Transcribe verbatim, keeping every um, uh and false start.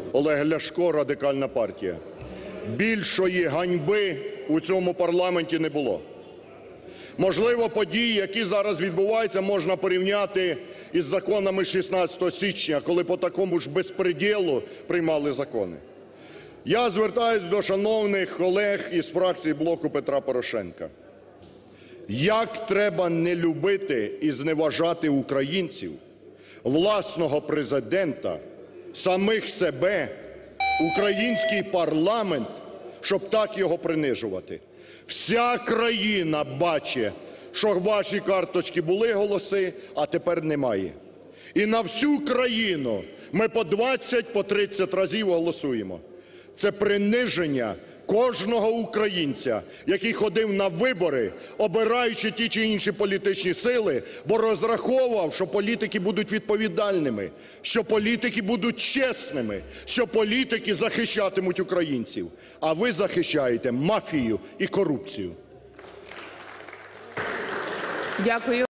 Олег Ляшко, Радикальна партія. Більшої ганьби у цьому парламенті не було. Можливо, події, які зараз відбуваються, можна порівняти із законами шістнадцятого січня, коли по такому ж безпредєлу приймали закони. Я звертаюсь до шановних колег із фракції "Блоку Петра Порошенка". Як треба не любити і зневажати українців, власного Президента, самих себе, український парламент, щоб так його принижувати. Вся країна бачить, що в вашій карточці були голоси, а тепер немає. І на всю країну ми по двадцять, по тридцять разів голосуємо. Це приниження кожного українця, який ходив на вибори, обираючи ті чи інші політичні сили, бо розраховував, що політики будуть відповідальними, що політики будуть чесними, що політики захищатимуть українців. А ви захищаєте мафію і корупцію. Дякую.